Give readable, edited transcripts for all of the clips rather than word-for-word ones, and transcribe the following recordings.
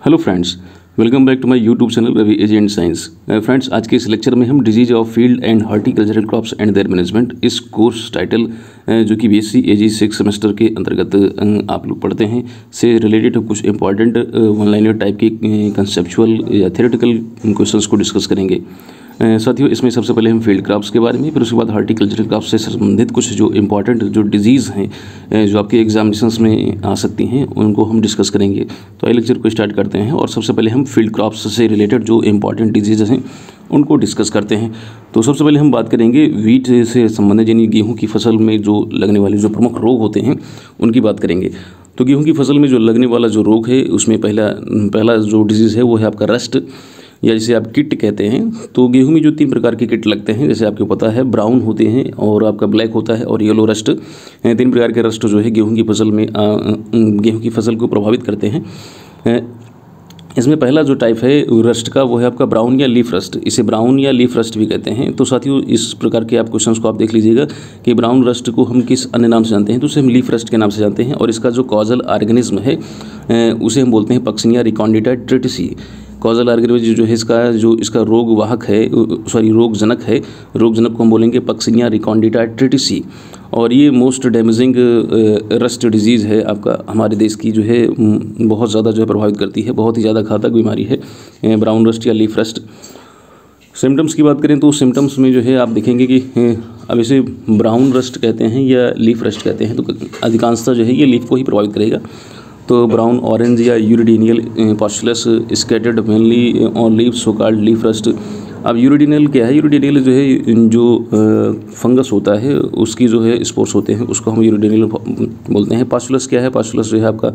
Hello friends, welcome back to my YouTube channel Ravi AG and science. Friends, आज के इस lecture में हम disease of field and horticultural crops and their management इस course title जो कि बीएससी एजी 6 semester के अंतर्गत आप लोग पढ़ते हैं से रिलेटेड कुछ इंपॉर्टेंट वन लाइनर टाइप के कंसेप्चुअल या थ्योरेटिकल क्वेश्चंस को डिस्कस करेंगे। साथियों, इसमें सबसे पहले हम फील्ड क्रॉप्स के बारे में, फिर उसके बाद हॉर्टिकल्चरल क्रॉप्स से संबंधित कुछ जो इंपॉर्टेंट जो डिजीज़ हैं जो आपके एग्जामिनेशंस में आ सकती हैं उनको हम डिस्कस करेंगे। तो आइए लेक्चर को स्टार्ट करते हैं और सबसे पहले हम फील्ड क्रॉप्स से रिलेटेड जो इंपॉर्टेंट डिजीज़ हैं उनको डिस्कस करते हैं। तो सबसे पहले हम बात करेंगे वीट से संबंधित, यानी गेहूँ की फसल में जो लगने वाले जो प्रमुख रोग होते हैं उनकी बात करेंगे। तो गेहूँ की फसल में जो लगने वाला जो रोग है उसमें पहला जो डिजीज़ है वो है आपका रस्ट, या जिसे आप किट कहते हैं। तो गेहूं में जो 3 प्रकार के किट लगते हैं, जैसे आपको पता है, ब्राउन होते हैं और आपका ब्लैक होता है और येलो रस्ट। 3 प्रकार के रस्ट जो है गेहूं की फसल में गेहूं की फसल को प्रभावित करते हैं। इसमें पहला जो टाइप है रस्ट का वो है आपका ब्राउन या लीफ रस्ट। इसे ब्राउन या लीफ रस्ट भी कहते हैं। तो साथियों, इस प्रकार के आप क्वेश्चंस को आप देख लीजिएगा कि ब्राउन रस्ट को हम किस अन्य नाम से जानते हैं, तो उसे हम लीफ रस्ट के नाम से जानते हैं। और इसका जो कॉजल ऑर्गेनिज्म है उसे हम बोलते हैं Puccinia recondita tritici. Causal organism जो है इसका रोग वाहक है, रोगजनक है, रोगजनक को हम बोलेंगे पक्सिनिया रिकॉन्डिटा ट्रिटिसी। और ये मोस्ट डैमेजिंग रस्ट डिजीज़ है आपका, हमारे देश की जो है बहुत ज़्यादा जो है प्रभावित करती है, बहुत ही ज़्यादा घातक बीमारी है ब्राउन रस्ट या लीफ रस्ट। सिम्टम्स की बात करें तो सिम्टम्स में जो है आप देखेंगे कि अब इसे ब्राउन रस्ट कहते हैं या लीफ रस्ट कहते हैं, तो अधिकांशतः जो है ये लीफ को ही प्रभावित करेगा। तो ब्राउन ऑरेंज या uredinial pustules scattered mainly on leaves, so called leaf rust. अब यूरिडिनियल क्या है? यूरिडिनियल जो है जो फंगस होता है उसकी जो है स्पोर्स होते हैं, उसको हम यूरिडिनियल बोलते हैं। पास्टुलस क्या है? पास्टुलस जो है आपका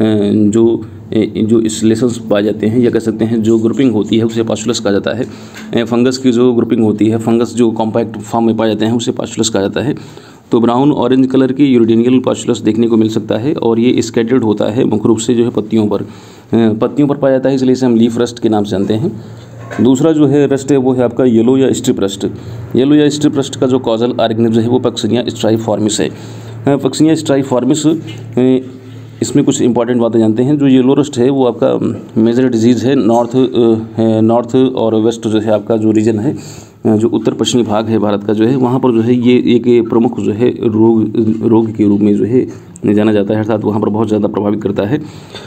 जो लेसन्स पाए जाते हैं, या कह सकते हैं जो ग्रुपिंग होती है उसे पास्टुलस कहा जाता है। फंगस की जो ग्रुपिंग होती है, फंगस जो कॉम्पैक्ट फॉर्म में पाए जाते हैं उसे पास्टुलस कहा जाता है। तो ब्राउन ऑरेंज कलर की यूरिडिनियल पास्टुलस देखने को मिल सकता है और ये स्कैटर्ड होता है मुख्य रूप से जो है पत्तियों पर पाया जाता है, इसलिए इसे हम लीफ रस्ट के नाम से जानते हैं। दूसरा जो है रस्ट है वो है आपका येलो या स्ट्रिप रस्ट। येलो या स्ट्रिप रस्ट का जो कॉजल ऑर्गेनिज्म है वो पक्सिनिया स्ट्राइफॉर्मिस है। पक्सिनिया स्ट्राइफॉर्मिस, इसमें कुछ इंपॉर्टेंट बातें जानते हैं। जो येलो रस्ट है वो आपका मेजर डिजीज़ है नॉर्थ और वेस्ट जो है आपका जो रीजन है, जो उत्तर पश्चिमी भाग है भारत का जो है, वहाँ पर जो है ये एक प्रमुख जो है रोग के रूप में जो है जाना जाता है, अर्थात वहाँ पर बहुत ज़्यादा प्रभावित करता है।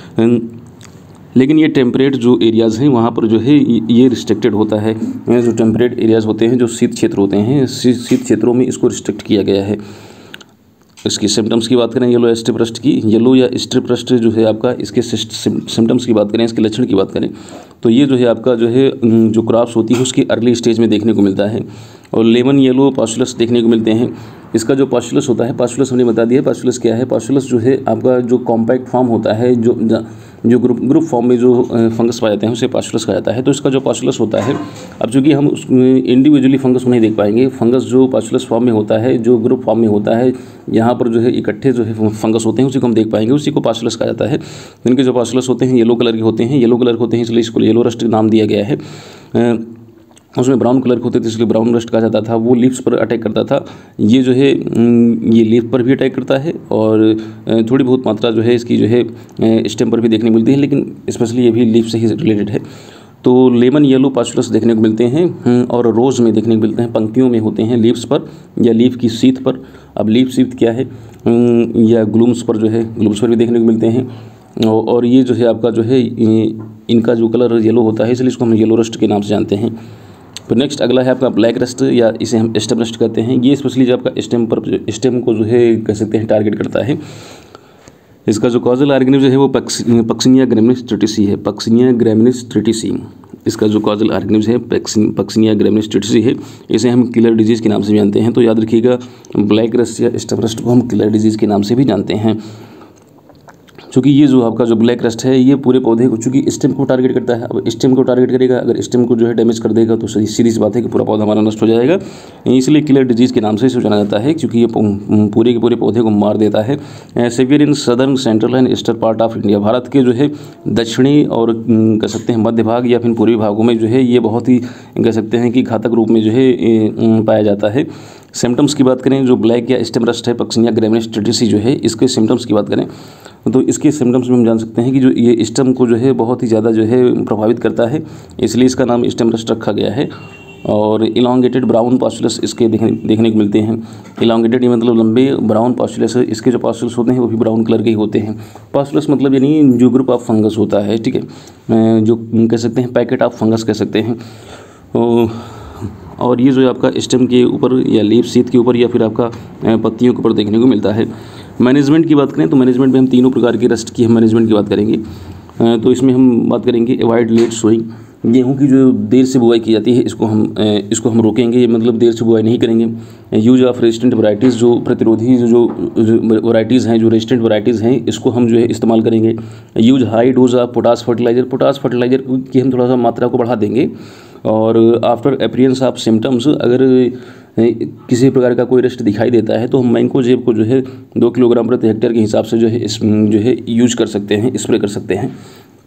लेकिन ये टेम्परेट जो एरियाज़ हैं वहाँ पर जो है ये रिस्ट्रिक्टेड होता है। जो टेम्परेट एरियाज़ होते हैं, जो शीत क्षेत्र होते हैं, शीत क्षेत्रों में इसको रिस्ट्रिक्ट किया गया है। इसकी सिम्टम्स की बात करें येलो या स्ट्रिप रस्ट की, येलो या स्ट्रिप रस्ट जो है आपका, इसके सिम्टम्स की बात करें, इसके लक्षण की बात करें तो ये जो है आपका जो है जो क्रॉप्स होती है उसकी अर्ली स्टेज में देखने को मिलता है। और लेमन येलो पास्टुलस देखने को मिलते हैं। इसका जो पास्टुलस होता है, पास्टुलस हमने बता दिया पास्टुलस क्या है। पास्टुलस जो है आपका जो कॉम्पैक्ट फॉर्म होता है, जो ग्रुप फॉर्म में जो फंगस पाए जाते हैं उसे पास्टुलस कहा जाता है। तो इसका जो पास्टुलस होता है, अब चूँकि हम इंडिविजुअली फंगस को नहीं देख पाएंगे, फंगस जो पास्टुलस फॉर्म में होता है, जो ग्रुप फॉर्म में होता है, यहाँ पर जो है इकट्ठे जो है फंगस होते हैं उसी को हम देख पाएंगे, उसी को पास्टुलस कहा जाता है। इनके जो पास्टुलस होते हैं येलो कलर के होते हैं, इसलिए इसको येलो रस्ट नाम दिया गया है। उसमें ब्राउन कलर के होते थे इसलिए ब्राउन रस्ट कहा जाता था। वो लीव्स पर अटैक करता था। ये जो है ये लीफ पर भी अटैक करता है और थोड़ी बहुत मात्रा जो है इसकी जो है स्टेम पर भी देखने को मिलती है, लेकिन स्पेशली ये भी लीफ से ही रिलेटेड है। तो लेमन येलो पास्टुलस देखने को मिलते हैं और रोज़ में देखने को मिलते हैं, पंक्तियों में होते हैं, लीव्स पर या लीफ की सीथ पर। अब लीफ सीथ क्या है, या ग्लूम्स पर जो है, ग्लूम्स पर भी देखने को मिलते हैं। और ये जो है आपका जो है इनका जो कलर येलो होता है, इसलिए इसको हम येलो रस्ट के नाम से जानते हैं। तो नेक्स्ट अगला है आपका ब्लैक रस्ट, या इसे हम स्टेम रस्ट कहते हैं। ये स्पेशली जो आपका स्टेम को जो है कह सकते हैं टारगेट करता है। इसका जो कॉजल ऑर्गेनिज्म है वो पक्सिनिया ग्रैमिनिस ट्रिटिसी है। पक्सिनिया ग्रैमिनिस ट्रिटिसी इसका जो कॉजल ऑर्गेनिज्म है पक्सिनिया ग्रैमिनिस ट्रिटिसी है। इसे हम किलर डिजीज़ के नाम से जानते हैं। तो याद रखिएगा, ब्लैक रस्ट या स्टेम रस्ट को हम किलर डिजीज़ के नाम से भी जानते हैं। क्योंकि ये जो आपका जो ब्लैक रस्ट है ये पूरे पौधे को, चूँकि स्टेम को टारगेट करता है, अब स्टेम को टारगेट करेगा, अगर स्टेम को जो है डैमेज कर देगा तो सीधी सी बात है कि पूरा पौधा हमारा नष्ट हो जाएगा। इसलिए किलर डिजीज़ के नाम से इसे जाना जाता है, क्योंकि ये पूरे के पूरे पौधे को मार देता है। Severe in southern, central and eastern part of India, Bharat के जो है दक्षिणी और कह सकते हैं मध्य भाग या फिर पूर्वी भागों में जो है ये बहुत ही कह सकते हैं कि घातक रूप में जो है पाया जाता है। सिम्टम्स की बात करें, जो ब्लैक या स्टेम रस्ट है, पक्सिनिया ग्रैमिनेस ट्रिटिसी जो है, इसके सिम्टम्स की बात करें तो इसके सिम्टम्स में हम जान सकते हैं कि जो ये स्टेम को जो है बहुत ही ज़्यादा जो है प्रभावित करता है, इसलिए इसका नाम स्टेम रस्ट रखा गया है। और इलांगेटेड ब्राउन पास्टुलस इसके देखने को मिलते हैं। इलांगेटेड ये मतलब लंबे, ब्राउन पास्टुलस, इसके जो पास्टुलस होते हैं वो भी ब्राउन कलर के ही होते हैं। पास्टुलस मतलब यानी जो ग्रुप ऑफ फंगस होता है, ठीक है, जो कह सकते हैं पैकेट ऑफ फंगस कह सकते हैं। और ये जो आपका स्टेम के ऊपर या लीफ सीथ के ऊपर या फिर आपका पत्तियों के ऊपर देखने को मिलता है। मैनेजमेंट की बात करें तो मैनेजमेंट में हम तीनों प्रकार के रस्ट की हम मैनेजमेंट की बात करेंगे। तो इसमें हम बात करेंगे अवॉइड लेट सोइंग, गेहूं की जो देर से बुआई की जाती है इसको हम रोकेंगे, मतलब देर से बुआई नहीं करेंगे। यूज ऑफ रेजिस्टेंट वैराइटीज़, जो प्रतिरोधी जो वैराइटीज़ हैं, जो रेजिस्टेंट वैराइटीज़ हैं, इसको हम जो है इस्तेमाल करेंगे। Use high dose of potash fertiliser, potash fertiliser की हम थोड़ा सा मात्रा को बढ़ा देंगे। और आफ्टर अपीयरेंस ऑफ सिम्टम्स, अगर किसी प्रकार का कोई रस्ट दिखाई देता है तो हम मैंकोजेब को जो है 2 किलोग्राम प्रति हेक्टेयर के हिसाब से जो है यूज कर सकते हैं, स्प्रे कर सकते हैं,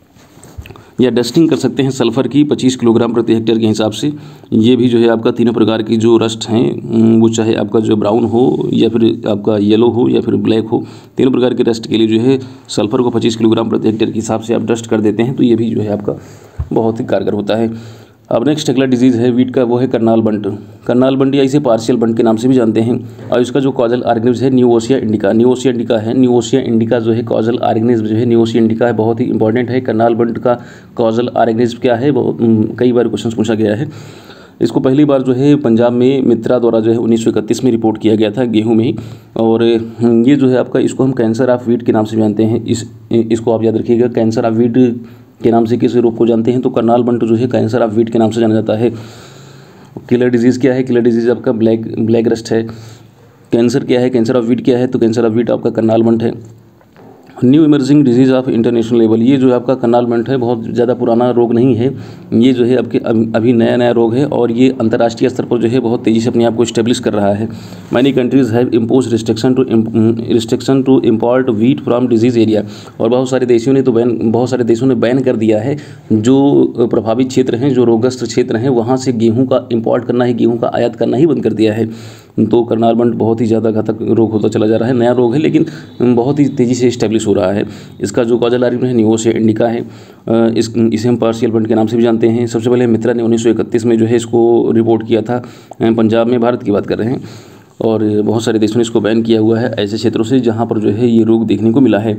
या डस्टिंग कर सकते हैं सल्फ़र की 25 किलोग्राम प्रति हेक्टेयर के हिसाब से। ये भी जो है आपका तीनों प्रकार की जो रस्ट हैं, वो चाहे आपका जो ब्राउन हो या फिर आपका येलो हो या फिर ब्लैक हो, तीनों प्रकार के रस्ट के लिए जो है सल्फ़र को 25 किलोग्राम प्रति हेक्टेयर के हिसाब से आप डस्ट कर देते हैं तो ये भी जो है आपका बहुत ही कारगर होता है। अब नेक्स्ट अगला डिजीज़ है वीट का, वो है करनाल बंट। करनाल बंट या इसे पार्शियल बंट के नाम से भी जानते हैं। और इसका जो कॉजल ऑर्गेनिज्म है न्यूओसिया इंडिका, न्यूओसिया इंडिका है। न्यूओसिया इंडिका जो है कॉजल ऑर्गेनिज्म जो है न्यूओसिया इंडिका है, बहुत ही इंपॉर्टेंट है। करनाल बंट का कॉजल ऑर्गेनिज्म क्या है, बहुत कई बार क्वेश्चन पूछा गया है। इसको पहली बार जो है पंजाब में मित्रा द्वारा जो है 1931 में रिपोर्ट किया गया था, गेहूं में ही। और ये जो है आपका, इसको हम कैंसर ऑफ वीट के नाम से जानते हैं। इसको आप याद रखिएगा, कैंसर ऑफ वीट के नाम से किस रोग को जानते हैं तो करनाल बंट जो है कैंसर ऑफ वीट के नाम से जाना जाता है। किलर डिजीज़ क्या है, किलर डिजीज़ आपका ब्लैक रस्ट है। कैंसर क्या है, कैंसर ऑफ वीट क्या है तो कैंसर ऑफ वीट आपका करनाल बंट है। New emerging disease of international level, ये जो है आपका करनाल बंट है, बहुत ज़्यादा पुराना रोग नहीं है, ये जो है आपके अभी नया रोग है और ये अंतर्राष्ट्रीय स्तर पर जो है बहुत तेज़ी से अपने आप को इस्टेब्लिश कर रहा है। Many countries have impose restriction to import wheat from disease area, और बहुत सारे देशों ने बैन कर दिया है, जो प्रभावित क्षेत्र हैं, जो रोगग्रस्त क्षेत्र हैं, वहाँ से गेहूँ का इम्पोर्ट करना ही, गेहूँ का आयात करना ही बंद कर दिया है। तो करनाल बंट बहुत ही ज़्यादा घातक रोग होता चला जा रहा है, नया रोग है लेकिन बहुत ही तेज़ी से इस्टेब्लिश हो रहा है। इसका जो कॉजल ऑर्गेनिज्म है न्यूओसिया इंडिका है। इसे हम पार्शियल बंट के नाम से भी जानते हैं। सबसे पहले मित्रा ने 1931 में जो है इसको रिपोर्ट किया था, पंजाब में, भारत की बात कर रहे हैं। और बहुत सारे देशों ने इसको बैन किया हुआ है, ऐसे क्षेत्रों से जहाँ पर जो है ये रोग देखने को मिला है।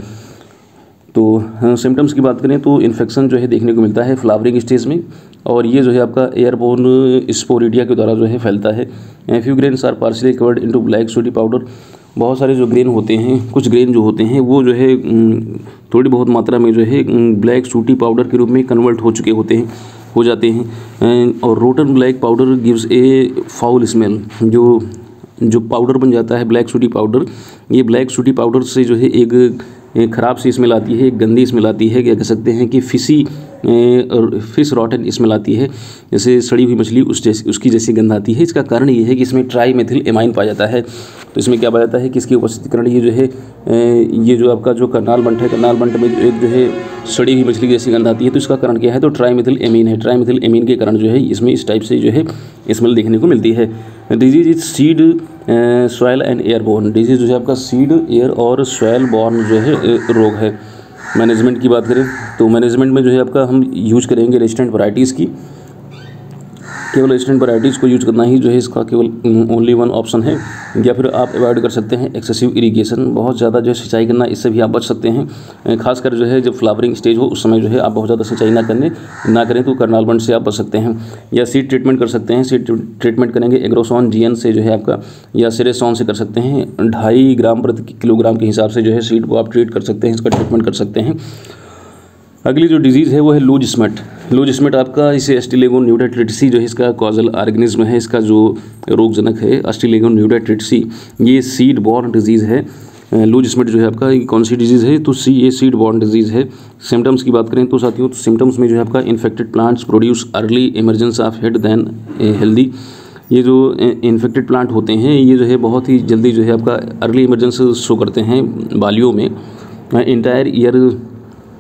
तो सिम्टम्स की बात करें तो इन्फेक्शन जो है देखने को मिलता है फ्लावरिंग स्टेज में, और ये जो है आपका एयरबोर्न स्पोरिडिया के द्वारा जो है फैलता है। Few grains are partially covered into black sooty powder, बहुत सारे जो ग्रेन होते हैं, कुछ ग्रेन जो होते हैं वो जो है थोड़ी बहुत मात्रा में जो है ब्लैक सूटी पाउडर के रूप में कन्वर्ट हो जाते हैं। और rotten black powder gives a foul smell, जो पाउडर बन जाता है ब्लैक सूटी पाउडर, ये ब्लैक सूटी पाउडर से जो है एक ख़राब सी स्मेल आती है, एक गंदी स्मेल आती है, क्या कह सकते हैं कि फिश रॉटन स्मेल आती है, जैसे सड़ी हुई मछली उसकी जैसी गंध आती है। इसका कारण ये है कि इसमें ट्राईमेथिल एमाइन पाया जाता है। तो इसमें क्या पाया जाता है कि इसकी उपस्थिति कारण ये जो है, ये जो आपका जो करनाल बंट है, करनाल बंट में एक जो है सड़ी हुई मछली जैसी गंध आती है, तो इसका कारण क्या है तो ट्राईमेथिल एमीन है। ट्राईमेथिल एमीन के कारण जो है इसमें इस टाइप से जो है स्मेल देखने को मिलती है। Disease is seed soil and airborne, disease जो है आपका सीड, एयर और सॉयल बॉर्न जो है रोग है। मैनेजमेंट की बात करें तो मैनेजमेंट में जो है आपका हम यूज करेंगे रेजिस्टेंट वैराइटीज़ की, केवल रेजिस्टेंट वैराइटीज़ को यूज करना ही जो है इसका केवल ओनली वन ऑप्शन है। या फिर आप अवॉइड कर सकते हैं एक्सेसिव इरिगेशन, बहुत ज़्यादा जो है सिंचाई करना, इससे भी आप बच सकते हैं। खासकर जो है जब फ्लावरिंग स्टेज हो उस समय जो है आप बहुत ज़्यादा सिंचाई ना करें तो करनाल बंट से आप बच सकते हैं। या सीड ट्रीटमेंट कर सकते हैं, सीड ट्रीटमेंट करेंगे एग्रोसॉन GN से जो है आपका, या सिरेसॉन से कर सकते हैं। 2.5 ग्राम प्रति किलोग्राम के हिसाब से जो है सीड को आप ट्रीट कर सकते हैं, इसका ट्रीटमेंट कर सकते हैं। अगली जो डिजीज़ है वो है लूज स्मेट आपका, इसे एस्टिलेगो न्यूटा ट्रिटिसी जो है इसका कॉजल ऑर्गेनिज्म है, इसका जो रोगजनक है एस्टिलेगो न्यूटा ट्रिटिसी, ये सीड बॉर्न डिजीज़ है। लूज स्मेट जो है आपका कौन सी डिजीज़ है तो ये सीड बॉर्न डिजीज़ है। सिम्टम्स की बात करें तो साथियों, तो सिम्टम्स में जो है आपका infected plants produce early emergence of head than healthy, ये जो इन्फेक्टेड प्लांट होते हैं ये जो है बहुत ही जल्दी जो है आपका अर्ली इमरजेंस शो करते हैं बालियों में।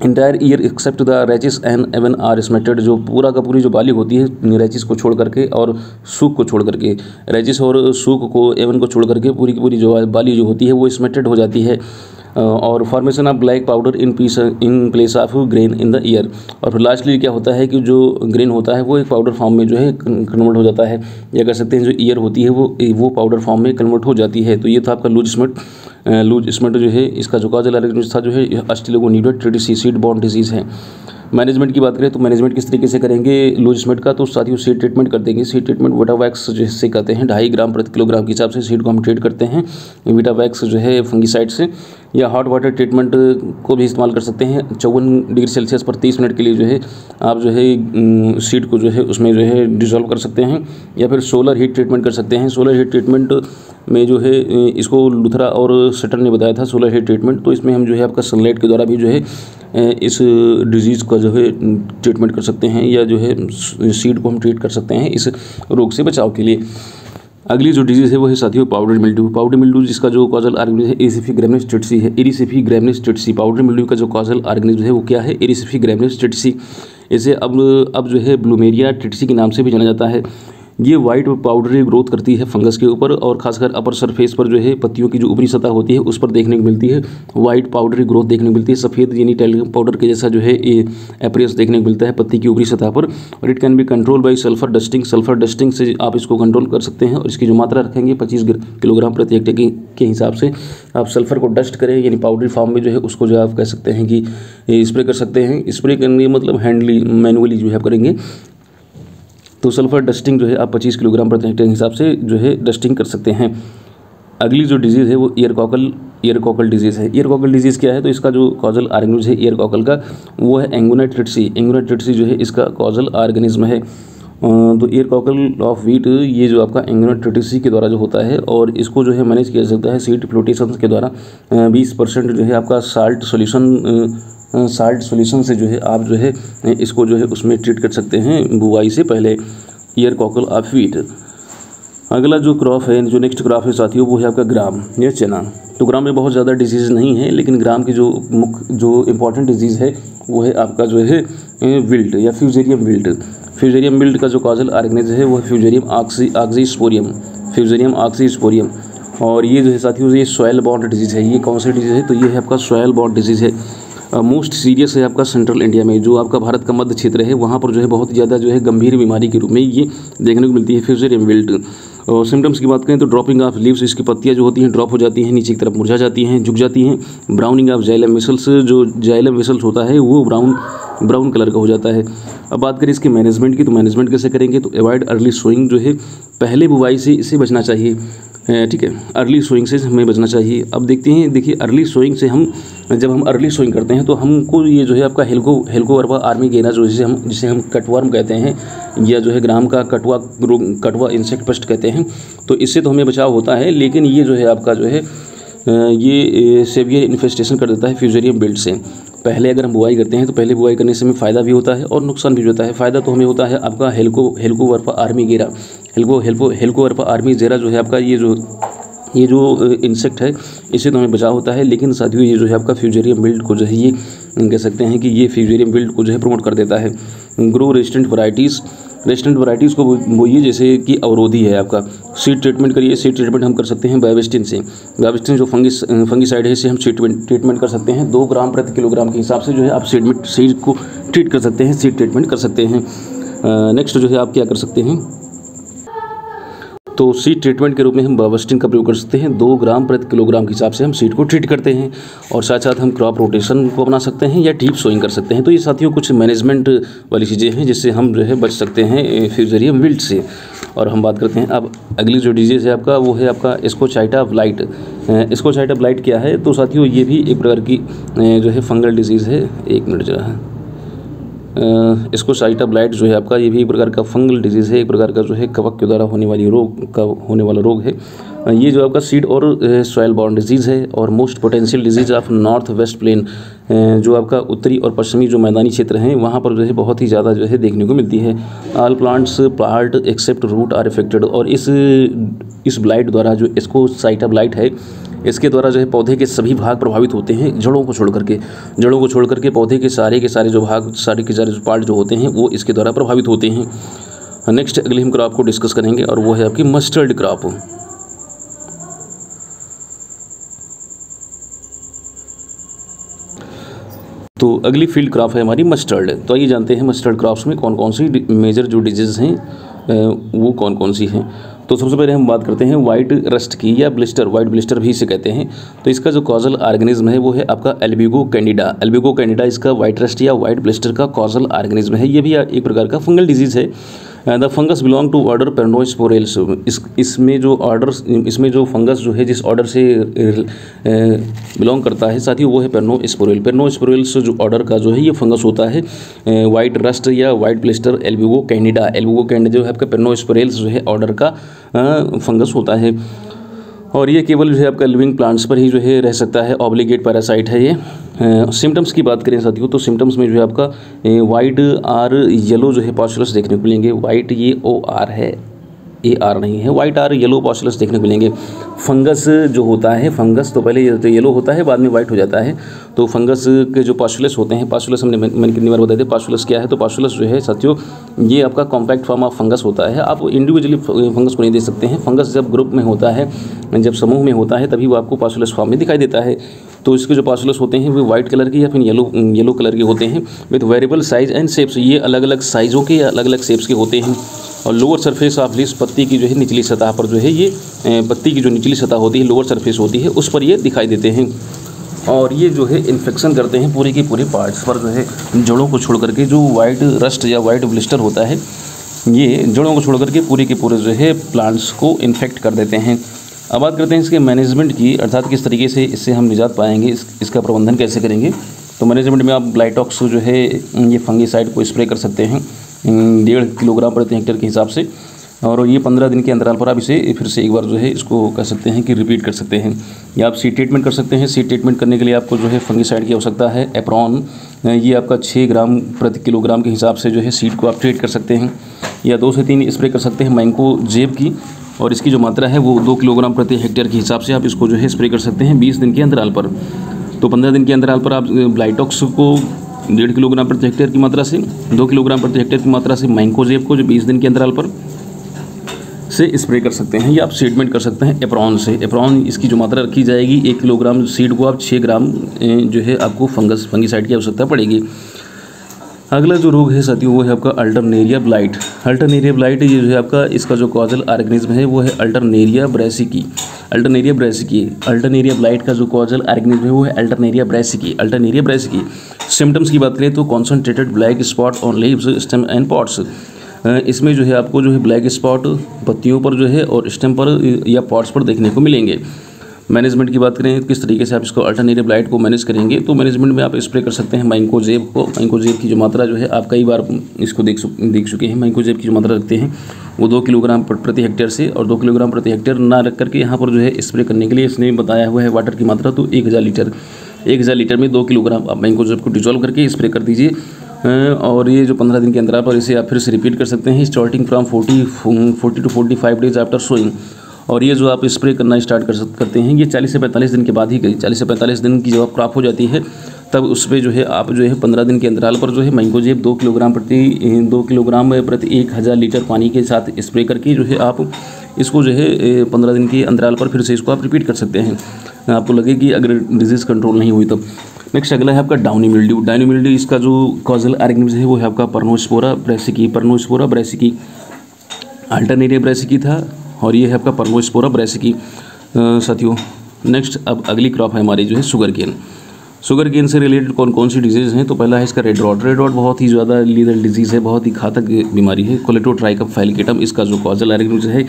Entire ear except the rachis and awn are smutted, जो पूरा का पूरी जो बाली होती है रैचिस को छोड़ करके और सूक को छोड़ करके, रैचिस और सूक को एवन को छोड़ करके पूरी की पूरी जो बाली जो होती है वो स्मेटेड हो जाती है। और formation of black powder in place of grain in the ear, और फिर लास्टली क्या होता है कि जो ग्रेन होता है वो एक पाउडर फॉर्म में जो है कन्वर्ट हो जाता है, या कह सकते हैं जो ईयर होती है वो पाउडर फॉर्म में कन्वर्ट हो जाती है। तो ये था आपका लूज स्मेट जो है, इसका जो कॉजल ऑर्गेनिज्म था जो है Ustilago nuda tritici seed borne disease है। मैनेजमेंट की बात करें तो मैनेजमेंट किस तरीके से करेंगे लूज स्मेट का, तो साथियों सीड ट्रीटमेंट कर देंगे। सीड ट्रीटमेंट विटावैक्स जिससे कहते हैं 2.5 ग्राम प्रति किलोग्राम के हिसाब से सीड को हम ट्रीट करते हैं विटावैक्स जो है फंगीसाइड से, या हॉट वाटर ट्रीटमेंट को भी इस्तेमाल कर सकते हैं। 54 डिग्री सेल्सियस पर 30 मिनट के लिए जो है आप जो है सीड को जो है उसमें जो है डिजोल्व कर सकते हैं, या फिर सोलर हीट ट्रीटमेंट कर सकते हैं। सोलर हीट ट्रीटमेंट में जो है इसको लुथरा और सटर ने बताया था सोलर हीट ट्रीटमेंट, तो इसमें हम जो है आपका सनलाइट के द्वारा भी जो है इस डिजीज़ का जो है ट्रीटमेंट कर सकते हैं, या जो है सीड को हम ट्रीट कर सकते हैं इस रोग से बचाव के लिए। अगली जो डिजीज़ है वो है साथियों पाउडर मिल्ड्यू। पाउडर मिल्ड्यू जिसका जो कॉजल ऑर्गेनिज्म है इरिसिफी ग्रैमिनेस टिटसी है। इरिसिफी ग्रैमिनेस टिटसी पाउडर मिल्ड्यू का जो कॉजल ऑर्गेनिज्म है वो क्या है, इरिसिफी ग्रैमिनेस टिटसी। इसे अब जो है ब्लूमेरिया टिटसी के नाम से भी जाना जाता है। ये वाइट पाउडरी ग्रोथ करती है फंगस के ऊपर, और खासकर अपर सरफेस पर जो है पत्तियों की जो ऊपरी सतह होती है उस पर देखने को मिलती है वाइट पाउडरी ग्रोथ देखने को मिलती है। सफ़ेद यानी टैल्कम पाउडर के जैसा जो है ये अपीयरेंस देखने को मिलता है पत्ती की ऊपरी सतह पर। और it can be control by sulphur dusting. Sulphur dusting से आप इसको कंट्रोल कर सकते हैं, और इसकी जो मात्रा रखेंगे 25 किलोग्राम प्रति हेक्टेयर के हिसाब से आप सल्फर को डस्ट करें, यानी पाउडरी फॉर्म में जो है उसको जो आप कह सकते हैं कि स्प्रे कर सकते हैं। स्प्रे करने मतलब हैंडली मैनुअली जो है आप करेंगे, तो सल्फर डस्टिंग जो है आप 25 किलोग्राम प्रति हेक्टेयर के हिसाब से जो है डस्टिंग कर सकते हैं। अगली जो डिजीज़ है वो ईयरकॉकल डिजीज़ है। ईयरकॉकल डिजीज़ क्या है, तो इसका जो कॉजल ऑर्गेनिज्म है ईयरकॉकल का वो है एंगोना ट्रिटिसी। एंगोना ट्रिटिसी जो है इसका कॉजल ऑर्गेनिज्म है। तो ईयरकॉकल ऑफ वीट ये जो आपका एंगोना ट्रिटिसी के द्वारा जो होता है, और इसको जो है मैनेज किया जा सकता है सीड फ्लोटेशन के द्वारा। 20% जो है आपका साल्ट सॉल्यूशन से जो है आप जो है इसको जो है उसमें ट्रीट कर सकते हैं बुआई से पहले। Ear cockle of wheat. अगला जो क्रॉप है, जो नेक्स्ट क्रॉप है साथियों वो है आपका ग्राम या चना। तो ग्राम में बहुत ज़्यादा डिजीज़ नहीं है, लेकिन ग्राम की जो इम्पॉर्टेंट डिजीज़ है वो है आपका जो है विल्ट या फ्यूजेरियम विल्ट। फ्यूजेरियम विल्ट का जो कॉजल ऑर्गेनिज्म है वो है फ्यूजेरियम ऑक्सीस्पोरियम। और ये जो है साथियों ये सॉयल बॉर्न डिजीज़ है। ये कौन सी डिजीज़ है, तो ये है आपका सॉयल बॉर्न डिजीज़ है। मोस्ट सीरियस है आपका सेंट्रल इंडिया में, जो आपका भारत का मध्य क्षेत्र है वहाँ पर जो है बहुत ज़्यादा जो है गंभीर बीमारी के रूप में ये देखने को मिलती है फ्यूजेरियम विल्ट। और सिम्टम्स की बात करें तो ड्रॉपिंग ऑफ लीव्स, इसकी पत्तियाँ जो होती हैं ड्रॉप हो जाती हैं, नीचे की तरफ मुरझा जाती हैं, झुक जाती हैं। ब्राउनिंग ऑफ जाइलम वेसल्स, जो जाइलम वेसल्स होता है वो ब्राउन कलर का हो जाता है। अब बात करें इसके मैनेजमेंट की, तो मैनेजमेंट कैसे करेंगे, तो अवॉइड अर्ली सोइंग, जो है पहले बुवाई से इससे बचना चाहिए। ठीक है, अर्ली सोइंग से हमें बचना चाहिए। अब देखिए अर्ली सोइंग से जब हम अर्ली सोइंग करते हैं तो हमको ये जो है आपका हेलिकोवर्पा आर्मीगेना जो जिसे हम कटवर्म कहते हैं, या जो है ग्राम का कटवा इंसेक्ट पेस्ट कहते हैं, तो इससे तो हमें बचाव होता है। लेकिन ये जो है आपका जो है ये सेवियर इन्फेस्टेशन कर देता है फ्यूजेरियम विल्ट से। पहले अगर हम बुआई करते हैं तो पहले बुआई करने से हमें फ़ायदा भी होता है और नुकसान भी होता है। फ़ायदा तो हमें होता है आपका हेलिकोवर्पा आर्मीगेरा जो है आपका ये जो इंसेक्ट है इससे तो हमें बचाव होता है। लेकिन साथियों ये जो है आपका फ्यूजेरियम विल्ट को जो है ये कह सकते हैं कि ये फ्यूजेरियम विल्ट को जो है प्रमोट कर देता है। ग्रो रेजिस्टेंट वैराइटीज़ को बोइए, जैसे कि अवरोधी है आपका। सीड ट्रीटमेंट करिए। सीड ट्रीटमेंट हम कर सकते हैं बायोवेस्टिन से। बायोवेस्टिन जो फंगीसाइड है इसे हम सीड ट्रीटमेंट कर सकते हैं 2 ग्राम प्रति किलोग्राम के हिसाब से जो है आप सीड को ट्रीट कर सकते हैं, सीड ट्रीटमेंट कर सकते हैं। नेक्स्ट जो है आप क्या कर सकते हैं, तो सीड ट्रीटमेंट के रूप में हम बायोवेस्टिन का प्रयोग कर सकते हैं। 2 ग्राम प्रति किलोग्राम के हिसाब से हम सीड को ट्रीट करते हैं, और साथ साथ हम क्रॉप रोटेशन को अपना सकते हैं या डीप सोइंग कर सकते हैं। तो ये साथियों कुछ मैनेजमेंट वाली चीज़ें हैं जिससे हम जो है बच सकते हैं फ्यूजेरियम विल्ट से। और हम बात करते हैं अब अगली जो डिजीज़ है आपका वो है आपका स्कोचाइटा ब्लाइट। स्कोचाइटा ब्लाइट क्या है, तो साथियों ये भी एक प्रकार की जो है फंगल डिजीज़ है। एक मिनट जो है स्कोचाइटा ब्लाइट जो है आपका ये भी एक प्रकार का फंगल डिजीज़ है, एक प्रकार का जो है कवक के द्वारा होने वाला रोग है। ये जो आपका सीड और सॉयल बॉर्न डिजीज़ है, और most potential disease of north west plain, जो आपका उत्तरी और पश्चिमी जो मैदानी क्षेत्र हैं वहाँ पर जो है बहुत ही ज़्यादा जो है देखने को मिलती है। All plants part except root are affected. और इस ब्लाइट द्वारा जो स्कोचाइटा ब्लाइट है इसके द्वारा जो है पौधे के सभी भाग प्रभावित होते हैं, जड़ों को छोड़ करके पौधे के सारे जो भाग, सारे के सारे पार्ट जो होते हैं वो इसके द्वारा प्रभावित होते हैं। नेक्स्ट अगले हम क्रॉप को डिस्कस करेंगे और वो है आपकी मस्टर्ड क्रॉप। तो अगली फील्ड क्रॉप है हमारी मस्टर्ड। तो आइए जानते हैं मस्टर्ड क्रॉप्स में कौन कौन सी मेजर जो डिजीज़ हैं वो कौन कौन सी हैं। तो सबसे पहले हम बात करते हैं वाइट रस्ट की या ब्लिस्टर, वाइट ब्लिस्टर भी इसे कहते हैं। तो इसका जो कॉजल ऑर्गेनिज्म है वो है आपका एल्बिगो कैंडिडा। एल्बिगो कैंडिडा इसका वाइट रस्ट या वाइट ब्लिस्टर का कॉजल ऑर्गेनिज्म है। ये भी एक प्रकार का फंगल डिजीज़ है। The fungus belong to order Peronosporales. इसमें जो फंगस जो है जिस ऑर्डर से बिलोंग करता है साथियों वो है पेर्नोस्पोरेल। पेर्नोस्पोरेल्स जो ऑर्डर का जो है ये फंगस होता है वाइट रस्ट या white blister Albugo candida. Albugo candida जो है आपका पेर्नोस्पोरेल्स जो है ऑर्डर का फंगस होता है और ये केवल जो है आपका लिविंग प्लांट्स पर ही जो है रह सकता है, ऑब्लिगेट पैरासाइट है ये। सिम्टम्स की बात करें साथियों तो सिम्टम्स में जो है आपका वाइट आर येलो जो है पॉस्चुलस देखने को मिलेंगे। वाइट ये OR है, AR नहीं है, वाइट आर येलो पॉस्चुलस देखने को मिलेंगे। फंगस जो होता है, फंगस तो पहले ये तो येलो होता है बाद में वाइट हो जाता है। तो फंगस के जो पॉस्चुलस होते हैं, पॉस्चुलस मैंने कितनी बार बताया था पॉस्चुलस क्या है। तो पॉस्चुलस जो है साथियों ये आपका कॉम्पैक्ट फॉर्म ऑफ फंगस होता है। आप इंडिविजुअली फंगस को नहीं देख सकते हैं। फंगस जब ग्रुप में होता है, जब समूह में होता है तभी वो आपको पॉस्चुलस फॉर्म में दिखाई देता है। तो इसके जो पॉस्चुलस होते हैं वो वाइट कलर के या फिर येलो कलर के होते हैं with variable size and shapes. ये अलग अलग साइज़ों के या अलग अलग शेप्स के होते हैं। और लोअर सरफेस ऑफ लीव्स, पत्ती की जो है निचली सतह पर जो है ये पत्ती की जो निचली सतह होती है, लोअर सरफेस होती है, उस पर ये दिखाई देते हैं। और ये जो है इन्फेक्शन करते हैं पूरे के पूरे पार्ट्स पर जो है, जड़ों को छोड़ करके। जो वाइट रस्ट या वाइट ब्लिस्टर होता है ये जड़ों को छोड़ करके पूरे के पूरे जो है प्लांट्स को इन्फेक्ट कर देते हैं। अब बात करते हैं इसके मैनेजमेंट की, अर्थात किस तरीके से इससे हम निजात पाएंगे, इसका प्रबंधन कैसे करेंगे। तो मैनेजमेंट में आप ब्लाइटॉक्स जो है ये फंगीसाइड को स्प्रे कर सकते हैं 1.5 किलोग्राम प्रति हेक्टेयर के हिसाब से। और ये 15 दिन के अंतराल पर आप इसे फिर से एक बार जो है इसको कह सकते हैं कि रिपीट कर सकते हैं। या आप सीड ट्रीटमेंट कर सकते हैं। सीड ट्रीटमेंट करने के लिए आपको जो है फंगीसाइड की आवश्यकता है। एप्रॉन ये आपका 6 ग्राम प्रति किलोग्राम के हिसाब से जो है सीड को आप ट्रीट कर सकते हैं। या 2 से 3 स्प्रे कर सकते हैं मैंकोजेब की, और इसकी जो मात्रा है वो 2 किलोग्राम प्रति हेक्टेयर के हिसाब से आप इसको जो है स्प्रे कर सकते हैं 20 दिन के अंतराल पर। तो 15 दिन के अंतराल पर आप ब्लाइटॉक्स को 1.5 किलोग्राम प्रति हेक्टेयर की मात्रा से, 2 किलोग्राम प्रति हेक्टेयर की मात्रा से मैंकोजेब को जो 20 दिन के अंतराल पर से स्प्रे कर सकते हैं। या आप सीडमेंट कर सकते हैं एप्रॉन से। एप्रॉन इसकी जो मात्रा रखी जाएगी 1 किलोग्राम सीड को आप 6 ग्राम जो है आपको फंगीसाइड की आवश्यकता पड़ेगी। अगला जो रोग है साथियों वो है आपका अल्टरनेरिया ब्लाइट। अल्टरनेरिया ब्लाइट ये जो है आपका इसका जो कॉजल ऑर्गेनिज्म है वो है अल्टरनेरिया ब्रैसिकी। अल्टरनेरिया ब्लाइट का जो कॉजल ऑर्गेनिज्म है वो है अल्टरनेरिया ब्रैसिकी। सिम्टम्स की बात करें तो concentrated black spot on leaves, stem and pots. इसमें जो है आपको जो है ब्लैक स्पॉट पत्तियों पर जो है और स्टेम पर या पॉट्स पर देखने को मिलेंगे। मैनेजमेंट की बात करें किस तरीके से आप इसको अल्टरनेरिया ब्लाइट को मैनेज करेंगे, तो मैनेजमेंट में आप स्प्रे कर सकते हैं मैंकोजेब को। मैंकोजेब की जो मात्रा जो है आप कई बार इसको देख चुके हैं। मैंकोजेब की जो मात्रा रखते हैं वो 2 किलोग्राम प्रति हेक्टेयर से, और 2 किलोग्राम प्रति हेक्टेयर ना रख करके यहाँ पर जो है स्प्रे करने के लिए इसने बताया हुआ है वाटर की मात्रा तो 1000 लीटर में 2 किलोग्राम आप मैंकोजेब को डिजोल्व करके स्प्रे कर दीजिए। और ये जो 15 दिन के अंतराल पर इसे आप फिर से रिपीट कर सकते हैं starting from 40 to 45 days after sowing. और ये जो आप स्प्रे करना स्टार्ट करते हैं ये 40 से 45 दिन के बाद ही 40 से 45 दिन की जब आप क्रॉप हो जाती है तब उस पर जो है आप जो है 15 दिन के अंतराल पर जो है मैंकोजेब 2 किलोग्राम प्रति 1000 लीटर पानी के साथ स्प्रे करके जो है आप इसको जो है 15 दिन के अंतराल पर फिर से इसको आप रिपीट कर सकते हैं। आपको लगे कि अगर डिजीज़ कंट्रोल नहीं हुई तब। नेक्स्ट अगला है आपका डाउनी मिल्ड्यू। डाउनी मिल्ड्यू इसका जो कॉजल ऑर्गेनिज्म है वो है आपका पर्नोस्पोरा ब्रैसिकी। अल्टरनेरिया ब्रैसिकी था और ये है आपका पर्नोस्पोरा ब्रैसिकी साथियों। नेक्स्ट अब अगली क्रॉप है हमारी जो है शुगर केन से रिलेटेड कौन कौन सी डिजीज़ हैं। तो पहला है इसका रेड रॉट बहुत ही ज़्यादा लीदल डिजीज़ है, बहुत ही घातक बीमारी है। कोलेटोट्राइकम फालिकेटम इसका जो कॉजल ऑर्गेनिज्म है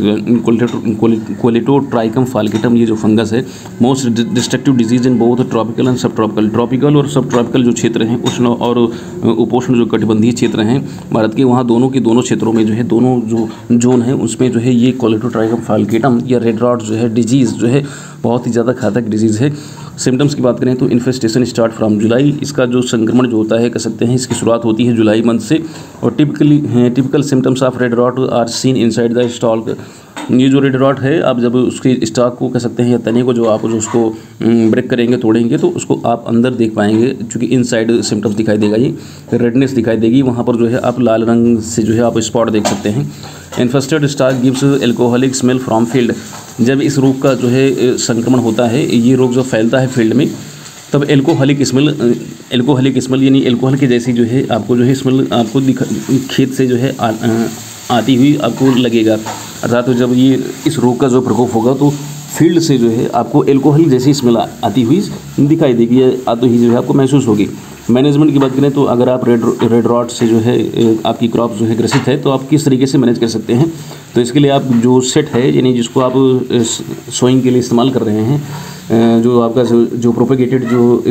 कोलेटोट्राइकम फालिकेटम ये जो फंगस है most destructive disease in both tropical and subtropical. Tropical और सब ट्रॉपिकल जो क्षेत्र हैं, उष्ण और उपोष्ण जो कटिबंधीय क्षेत्र हैं भारत के, वहाँ दोनों क्षेत्रों में जो है दोनों जो जोन है उसमें जो है ये कोलेटोट्राइकम फालिकेटम या रेड रॉट जो है डिजीज़ जो है बहुत ही ज़्यादा घातक डिजीज़ है। सिम्टम्स की बात करें तो इन्फेस्टेशन स्टार्ट फ्रॉम जुलाई। इसका जो संक्रमण जो होता है कह सकते हैं इसकी शुरुआत होती है जुलाई मंथ से। और typical symptoms of red rot are seen inside the stalk. ये जो रेड डॉट है, आप जब उसके स्टॉक को कह सकते हैं या तने को जो आप जो उसको ब्रेक करेंगे, तोड़ेंगे, तो उसको आप अंदर देख पाएंगे, क्योंकि इनसाइड सिम्टम्स दिखाई देगा, ये रेडनेस दिखाई देगी, वहाँ पर जो है आप लाल रंग से जो है आप स्पॉट देख सकते हैं। Infested stalk gives alcoholic smell from field. जब इस रोग का जो है संक्रमण होता है, ये रोग जो फैलता है फील्ड में, तब एल्कोहलिक स्मेल यानी एल्कोहल की जैसी जो है आपको जो है स्मेल आपको खेत से जो है आती हुई आपको लगेगा। अर्थात तो जब ये इस रोग का जो प्रकोप होगा तो फील्ड से जो है आपको एल्कोहल जैसी स्मेल आती हुई दिखाई देगी या आती हुई जो है आपको महसूस होगी। मैनेजमेंट की बात करें तो अगर आप रेड रॉट से जो है आपकी क्रॉप जो है ग्रसित है, तो आप किस तरीके से मैनेज कर सकते हैं। तो इसके लिए आप जो सेट है, यानी जिसको आप सोइंग के लिए इस्तेमाल कर रहे हैं, जो आपका जो प्रोपेगेटेड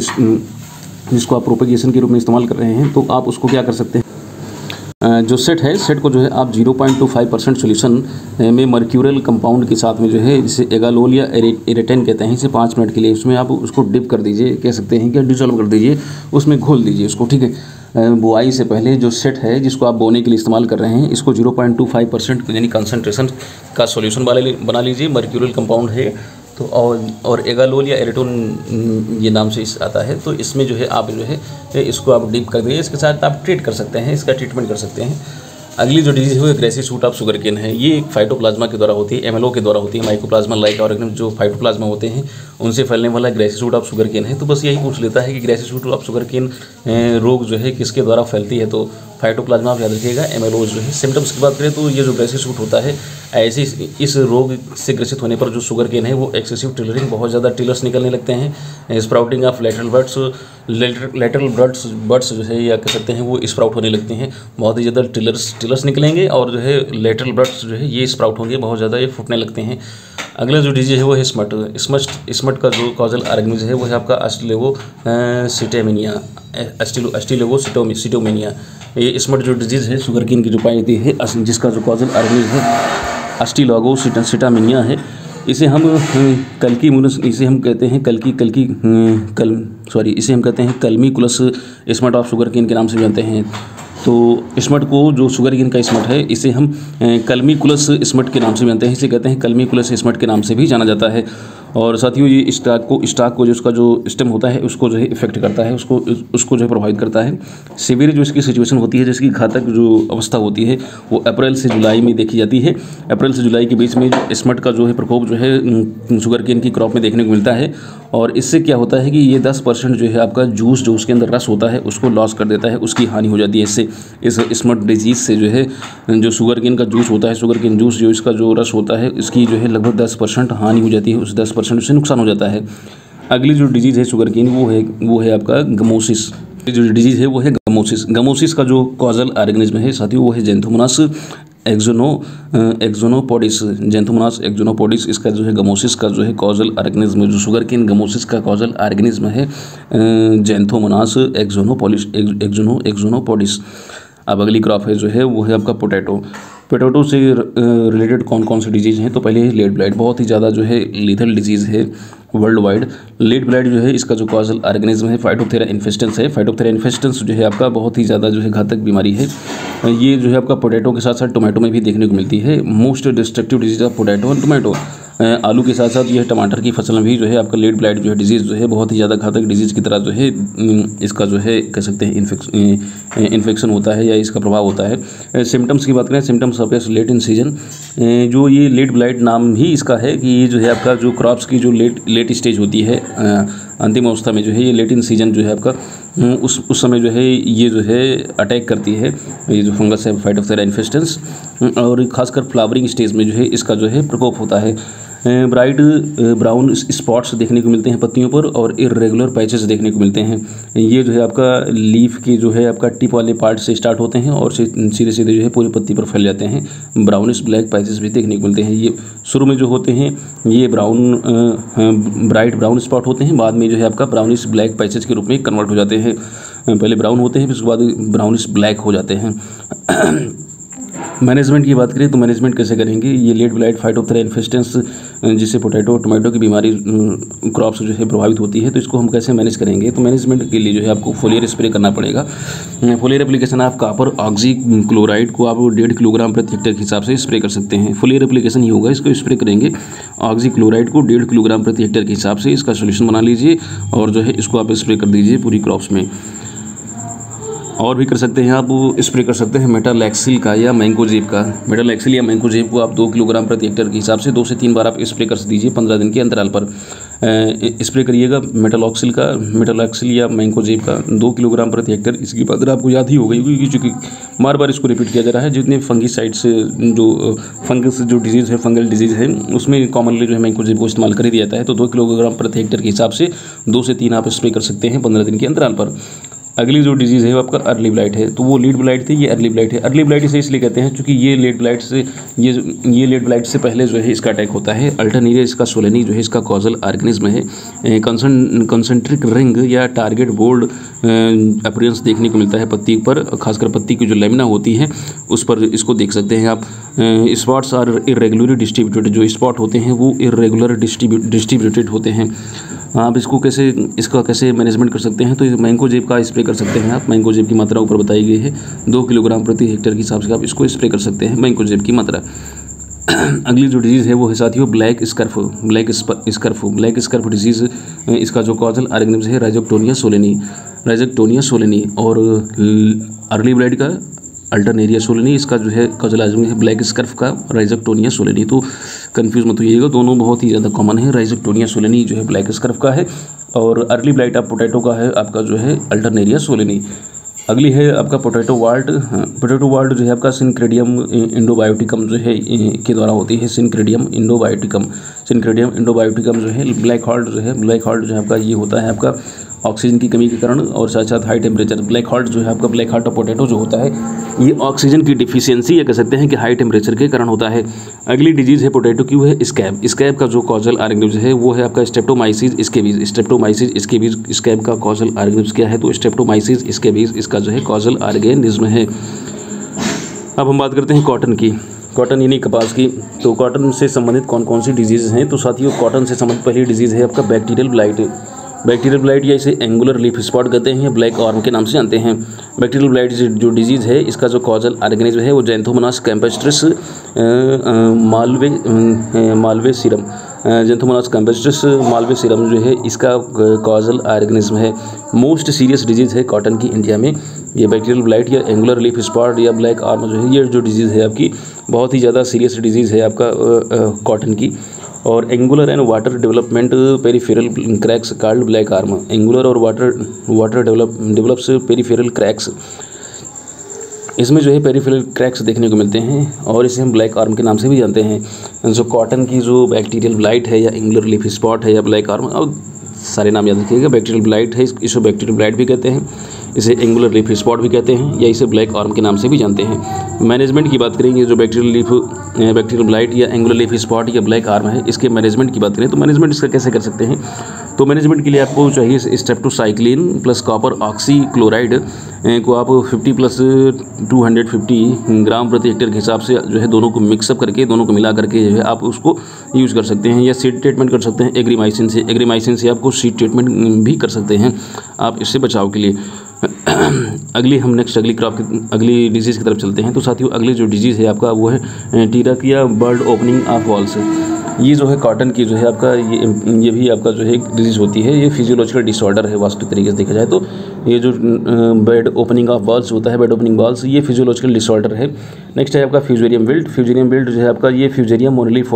जिसको आप प्रोपेगेशन के रूप में इस्तेमाल कर रहे हैं, तो आप उसको क्या कर सकते हैं, जो सेट है, सेट को जो है आप 0.25% सोल्यूशन में मर्क्यूरल कंपाउंड के साथ में जो है, जिसे एगालोल या एरेटेन कहते हैं, इसे 5 मिनट के लिए उसमें आप उसको डिप कर दीजिए, कह सकते हैं कि डिसॉल्व कर दीजिए, उसमें घोल दीजिए उसको, ठीक है। बुआई से पहले जो सेट है, जिसको आप बोने के लिए इस्तेमाल कर रहे हैं, इसको 0.25% यानी कंसनट्रेशन का सोल्यूशन बना लीजिए, मर्क्यूरल कंपाउंड है तो, और एगालोल या एरेटोन ये नाम से आता है। तो इसमें जो है आप जो है इसको आप डिप कर दीजिए, इसके साथ आप ट्रीट कर सकते हैं, इसका ट्रीटमेंट कर सकते हैं। अगली जो डिजीज़ है वो aggressive shoot of sugarcane है। ये एक फाइटोप्लाज्मा के द्वारा होती है, एमएलओ के द्वारा होती है, माइकोप्लाज्मा लाइक ऑर्गेनिज्म जो फाइटोप्लाज्मा होते हैं उनसे फैलने वाला aggressive shoot of sugarcane है। तो बस यही पूछ लेता है कि aggressive shoot of sugarcane रोग जो है किसके द्वारा फैलती है, तो फाइटोप्लाज्मा आप याद रखिएगा, एमएलओ जो है। सिम्टम्स की बात करें तो ये जो एग्रेसिव शूट होता है, ऐसे इस रोग से ग्रसित होने पर जो शुगर केन है वो एक्सेसिव टिलरिंग, बहुत ज़्यादा टिलर्स निकलने लगते हैं, स्प्राउटिंग ऑफ लेटरल बर्ड्स जो है या कह सकते हैं वो स्प्राउट होने लगते हैं, बहुत ही ज़्यादा टिलर्स निकलेंगे और जो है लेटरल बर्ड्स जो है ये स्प्राउट होंगे, बहुत ज़्यादा ये फूटने लगते हैं। अगला जो डिजीज है वो है स्मट का जो कॉजल ऑर्गेनिज्म है वो है आपका अस्टिलोसिटोमेनिया। ये स्मट जो डिजीज़ है शुगर केन की जो पाई जाती है, जिसका जो कॉजल ऑर्गेनिज्म है अस्टिलोसिटोमेनिया है। इसे हम इसे हम कहते हैं culmicolous smut of sugarcane के नाम से जानते हैं। तो स्मट को जो शुगर केन का स्मट है, इसे हम कल्मीकुलस स्मट के नाम से जानते हैं, इसे कहते हैं कल्मीकुलस स्मट के नाम से भी जाना जाता है। और साथियों ये स्टॉक को जो उसका जो स्टेम होता है उसको जो है इफेक्ट करता है, उसको जो है प्रभावित करता है। सीवियर जो इसकी सिचुएशन होती है, जिसकी घातक जो अवस्था होती है वो अप्रैल से जुलाई में देखी जाती है। अप्रैल से जुलाई के बीच में स्मट का जो है प्रकोप जो है शुगर केन की क्रॉप में देखने को मिलता है। और इससे क्या होता है कि ये 10% जो है आपका जूस जो उसके अंदर रस होता है उसको लॉस कर देता है, उसकी हानि हो जाती है। इससे इस स्मट डिजीज़ से जो है जो शुगर केन का जूस होता है, शुगर केन जूस जो इसका जो रस होता है, इसकी जो है लगभग 10% हानि हो जाती है, उस 10% से नुकसान हो जाता है। अगली जो डिजीज़ है शुगर केन वो है आपका गमोसिस। जो डिजीज़ है वो है गमोसिस का जो कॉजल ऑर्गेनिज्म है साथियों वो है जेंथोमोनास एक्सोनोपोडिस। इसका जो है गमोसिस का जो है कॉजल ऑर्गेनिज्म, जो शुगर केन गमोसिस का कॉजल ऑर्गेनिज्म है जेंथोमोनास एक्सोनोपोडिस। अब अगली क्रॉप है जो है वो है आपका पोटैटो से रिलेटेड कौन कौन सी डिजीज़ हैं। तो पहले लेड ब्लाइट, बहुत ही ज़्यादा जो है लीथल डिजीज़ है वर्ल्ड वाइड। लेड ब्लाइट जो है इसका जो कॉजल ऑर्गेनिज्म है फाइटोप्थेरा इन्फेस्टेंस है। फाइटोप्थेरा इन्फेस्टेंस जो है आपका बहुत ही ज़्यादा जो है घातक बीमारी है। ये जो है आपका पोटैटो के साथ साथ टोमेटो में भी देखने को मिलती है। Most destructive disease of potato and tomato. आलू के साथ साथ यह टमाटर की फसल में भी जो है आपका लेड ब्लाइट जो है डिजीज़ जो है बहुत ही ज़्यादा घातक डिजीज़ की तरह जो है इसका जो है कह सकते हैं इन्फेक्शन होता है या इसका प्रभाव होता है। सिम्टम्स की बात करें, symptoms of late in season, जो ये लेड ब्लाइट नाम ही इसका है कि ये जो है आपका जो क्रॉप्स की जो लेट स्टेज होती है, अंतिम अवस्था में जो है ये लेट इन सीजन जो है आपका उस समय जो है ये जो है अटैक करती है, ये जो फंगस है फाइटोप्थेरा इन्फेस्टेंस। और खासकर फ्लावरिंग स्टेज में जो है इसका जो है प्रकोप होता है। ब्राइट ब्राउन स्पॉट्स देखने को मिलते हैं पत्तियों पर और इर्रेगुलर पैचेस देखने को मिलते हैं। ये जो है आपका लीफ के जो है आपका टिप वाले पार्ट से स्टार्ट होते हैं और सीधे सीधे जो है पूरी पत्ती पर फैल जाते हैं। ब्राउनिश ब्लैक पैचेस भी देखने को मिलते हैं। ये शुरू में जो होते हैं ये ब्राइट ब्राउन स्पॉट होते हैं, बाद में जो है आपका ब्राउनिश ब्लैक पैचेस के रूप में कन्वर्ट हो जाते हैं। पहले ब्राउन होते हैं फिर उसके बाद ब्राउनिश ब्लैक हो जाते हैं। मैनेजमेंट की बात करें तो मैनेजमेंट कैसे करेंगे, ये लेट ब्लाइट फाइटोप्थेरा इन्फेस्टेंस जिससे पोटैटो टोमेटो की बीमारी क्रॉप्स जो है प्रभावित होती है, तो इसको हम कैसे मैनेज करेंगे। तो मैनेजमेंट के लिए जो है आपको फोलियर स्प्रे करना पड़ेगा। फोलियर एप्लीकेशन आप कॉपर ऑक्सी क्लोराइड को आप 1.5 किलोग्राम प्रति हेक्टेयर के हिसाब से स्प्रे कर सकते हैं। फोलियर एप्लीकेशन ही होगा, इसको स्प्रे करेंगे ऑक्सी क्लोराइड को 1.5 किलोग्राम प्रति हेक्टेयर के हिसाब से इसका सोल्यूशन बना लीजिए और जो है इसको आप स्प्रे कर दीजिए पूरी क्रॉप्स में। और भी कर सकते हैं आप स्प्रे कर सकते हैं मेटालैक्सिल का या मैंकोजेब का। मेटालैक्सिल या मैंकोजेब को आप 2 किलोग्राम प्रति हेक्टेयर के हिसाब से 2 से 3 बार आप स्प्रे कर दीजिए 15 दिन के अंतराल पर स्प्रे करिएगा। मेटालैक्सिल या मैंकोजेब का 2 किलोग्राम प्रति हेक्टेयर। इसकी मात्रा आपको याद ही हो गई क्योंकि चूँकि बार बार इसको रिपीट किया जा रहा है। जितने फंगीसाइड्स जो फंगस जो डिजीज़ है, फंगल डिजीज़ है, उसमें कॉमनली जो है मैंकोजेब को इस्तेमाल कर ही दिया जाता है। तो 2 किलोग्राम प्रति हेक्टेयर के हिसाब से 2 से 3 आप स्प्रे कर सकते हैं 15 दिन के अंतराल पर। अगली जो डिजीज़ है वो आपका अर्ली ब्लाइट है। तो वो लीड ब्लाइट थी, ये अर्ली ब्लाइट है। अर्ली ब्लाइट इसे इसलिए कहते हैं क्योंकि ये लेट ब्लाइट से पहले जो है इसका अटैक होता है। अल्टरनेरिया इसका सोलेनी जो है इसका कॉजल ऑर्गेनिज्म है। कंसंट्रिक रिंग या टारगेट बोल्ड अपीयरेंस देखने को मिलता है पत्ती पर, खासकर पत्ती की जो लेमिना होती है उस पर इसको देख सकते हैं आप। स्पॉट्स आर इरेगुलरली डिस्ट्रीब्यूटेड, जो स्पॉट होते हैं वो इरेगुलर डिस्ट्रीब्यूटेड होते हैं। आप इसको कैसे मैनेजमेंट कर सकते हैं, तो मैंकोजेब का स्प्रे कर सकते हैं आप। मैंकोजेब की मात्रा ऊपर बताई गई है, 2 किलोग्राम प्रति हेक्टेयर के हिसाब से आप इसको स्प्रे कर सकते हैं मैंकोजेब की मात्रा। अगली जो डिजीज़ है वो है साथियों ब्लैक स्कर्फ डिजीज़। इसका जो कॉजल ऑर्गेनिज्म है राइजोक्टोनिया सोलेनी और अर्ली ब्लाइट का अल्टरनेरिया सोलेनी। इसका जो है कॉजल ऑर्गेनिज्म है ब्लैक स्कर्फ का राइजोक्टोनिया सोलेनी। तो कंफ्यूज मत होइएगा, दोनों बहुत ही ज़्यादा कॉमन है। राइजोक्टोनिया सोलेनी जो है ब्लैक स्कर्फ का है और अर्ली ब्लाइट आप पोटैटो का है आपका जो है अल्टरनेरिया सोलेनी। अगली है आपका पोटैटो वाल्ट। पोटैटो वाल्ट जो है आपका सिनक्रेडियम इंडोबायोटिकम जो है के द्वारा होती है। सिनक्रेडियम इंडोबायोटिकम जो है ब्लैक हॉल्ट जो है आपका ये होता है आपका ऑक्सीजन की कमी के कारण और साथ साथ हाई टेम्परेचर। ब्लैक हार्ट जो है आपका ब्लैक हार्ट ऑफ पोटैटो जो होता है ये ऑक्सीजन की डिफिशियंसी या कह सकते हैं कि हाई टेम्परेचर के कारण होता है। अगली डिजीज़ है पोटैटो की, वो है स्कैब का जो कॉजल ऑर्गेनिज्म है वो है आपका स्ट्रेप्टोमाइसिस स्कैबिज़। स्कैब का कॉजल ऑर्गेनिज्म क्या है, तो स्ट्रेप्टोमाइसिस स्कैबिज़ इसका जो है कॉजल ऑर्गेनिज्म है। अब हम बात करते हैं कॉटन की, कॉटन यानी कपास की। तो कॉटन से संबंधित कौन कौन सी डिजीज़ हैं, तो साथियों कॉटन से संबंधित पहली डिजीज़ है आपका बैक्टीरियल ब्लाइट या इसे एंगुलर लीफ स्पॉट कहते हैं, ब्लैक ऑर्म के नाम से जानते हैं। बैक्टीरियल ब्लाइट जो डिजीज़ है इसका जो कॉजल ऑर्गेनिज्म है वो जैंथोमोनास कैम्पेस्ट्रिस मालवे सीरम जो है इसका कॉजल ऑर्गेनिज्म है। मोस्ट सीरियस डिजीज़ है कॉटन की इंडिया में ये बैक्टीरियल ब्लाइट या एंगुलर लीफ स्पॉट या ब्लैक ऑर्म जो है, ये जो डिजीज़ है आपकी बहुत ही ज़्यादा सीरियस डिजीज़ है आपका कॉटन की। और angular and water development peripheral cracks called black arm. Angular और वाटर डेवलप्स पेरिफेरल क्रैक्स, इसमें जो है पेरिफेरल क्रैक्स देखने को मिलते हैं और इसे हम ब्लैक आर्म के नाम से भी जानते हैं। जो कॉटन की जो बैक्टीरियल ब्लाइट है या एंगुलर लीफ स्पॉट है या ब्लैक आर्म, और सारे नाम याद रखिएगा। बैक्टीरियल ब्लाइट है, इसे बैक्टीरियल ब्लाइट भी कहते हैं, इसे एंगुलर लीफ स्पॉट भी कहते हैं या इसे ब्लैक आर्म के नाम से भी जानते हैं। मैनेजमेंट की बात करेंगे, जो बैक्टीरियल ब्लाइट या एंगुलर लीफ स्पॉट या ब्लैक आर्म है, इसके मैनेजमेंट की बात करें तो मैनेजमेंट इसका कैसे कर सकते हैं, तो मैनेजमेंट के लिए आपको चाहिए streptocycline plus copper oxychloride को आप 50 + 250 ग्राम प्रति हेक्टेयर के हिसाब से जो है दोनों को मिक्सअप करके, दोनों को मिला करके जो है आप उसको यूज़ कर सकते हैं या सीड ट्रीटमेंट कर सकते हैं एग्रीमाइसिन से आपको सीड ट्रीटमेंट भी कर सकते हैं आप इससे बचाव के लिए। अगली डिजीज़ की तरफ चलते हैं। तो साथियों अगली जो डिजीज़ है आपका वो है टीरक या बर्ड ओपनिंग ऑफ वॉल्स। ये जो है कॉटन की जो है आपका ये भी आपका जो है डिजीज़ होती है। ये फिजियोलॉजिकल डिसऑर्डर है वास्तविक तरीके से देखा जाए तो। ये जो बेड ओपनिंग ऑफ वॉल्स होता है, बेड ओपनिंग वॉल्स, ये फिजियोलॉजिकल डिसऑर्डर है। नेक्स्ट है आपका फ्यूजेरियम विल्ट जो है आपका ये फ्यूजेरियम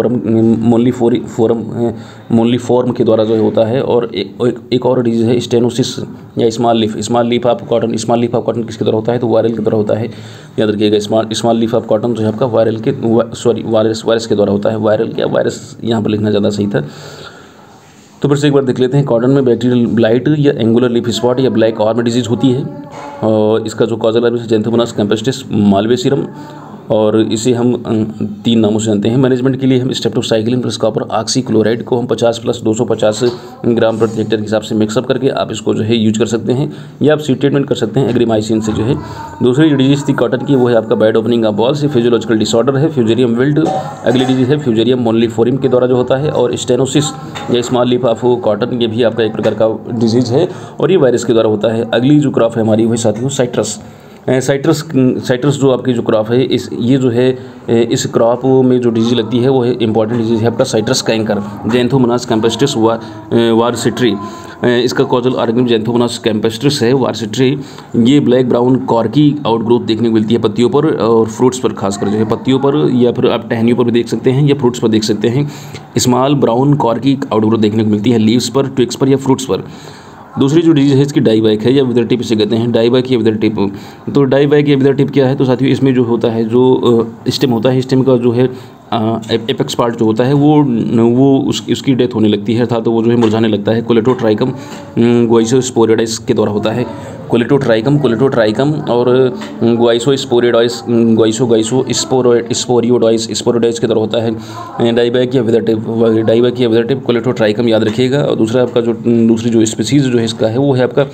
मोनलीफॉर्म के द्वारा जो होता है। और एक और डिजीज़ है स्टेनोसिस या स्मॉल लीफ ऑफ कॉटन किसके द्वारा होता है, तो वायरल के द्वारा होता है, याद रखिएगा। स्मॉल लीफ ऑफ कॉटन जो है आपका वायरस के द्वारा होता है। वायरस यहाँ पर लिखना ज़्यादा सही था। तो फिर से एक बार देख लेते हैं। कॉटन में बैक्टीरियल ब्लाइट या एंगुलर लीफ स्पॉट या ब्लैक ऑर्म डिजीज़ होती है और इसका जो कॉजल है जैंथोमोनास कैम्पेस्ट्रिस मालवे सीरम। और इसे हम 3 नामों से जानते हैं। मैनेजमेंट के लिए हम स्ट्रेप्टोसाइक्लिन प्लस कॉपर ऑक्सीक्लोराइड को हम 50 + 250 ग्राम प्रति हेक्टेयर के हिसाब से मिक्सअप करके आप इसको जो है यूज कर सकते हैं, या आप सीड ट्रीटमेंट कर सकते हैं एग्रीमाइसिन से जो है। दूसरी जो डिजीज थी कॉटन की वो है आपका बैड ओपनिंग ऑफ बॉल्स, ये फिजियोलॉजिकल डिसऑर्डर है। फ्यूजेरियम विल्ट अगली डिजीज है, फ्यूजेरियम मोनलीफोरियम के द्वारा जो होता है। और स्टेनोसिस या स्मॉल लीफ ऑफ कॉटन, ये भी आपका एक प्रकार का डिजीज़ है और ये वायरस के द्वारा होता है। अगली जो क्रॉप है हमारी वही साथियों साइट्रस। साइट्रस जो आपकी जो क्रॉप है ये जो है इस क्रॉप में जो डिजीज लगती है वो है इंपॉर्टेंट डिजीज है आपका साइट्रस कैंकर, जैंथोमोनास कैम्पेस्ट्रिस वारसिट्री। इसका कॉजल ऑर्गेनिज्म जैंथोमोनास कैम्पेस्ट्रिस है वारसिट्री। ये ब्लैक ब्राउन कॉर्की आउटग्रोथ देखने को मिलती है पत्तियों पर और फ्रूट्स पर, खासकर जो है पत्तियों पर या फिर आप टहनियों पर भी देख सकते हैं या फ्रूट्स पर देख सकते हैं। स्मॉल ब्राउन कॉर्की आउटग्रोथ देखने को मिलती है लीव्स पर, ट्विग्स पर या फ्रूट्स पर। दूसरी जो डिजीज है इसकी डाईबैक है या विदर टिप इसे कहते हैं, डाईबैक या विदर टिप। तो डाईबैक या विदर टिप क्या है? तो साथियों इसमें जो होता है जो स्टेम होता है, स्टेम का जो है एपेक्स पार्ट जो होता है वो उसकी डेथ होने लगती है, अर्थात तो वो जो है मुरझाने लगता है। कोलेटोट्राइकम ग्वाइसोस्पोरिडाइस के द्वारा होता है। कोलेटोट्राइकम और ग्वाइसोस्पोरिडाइस स्पोरियोडाइस के द्वारा होता है। डाईबैक या विदर टिप कोलेटोट्राइकम याद रखिएगा। और दूसरा आपका जो दूसरी जो स्पीसीज जो है इसका है वो है आपका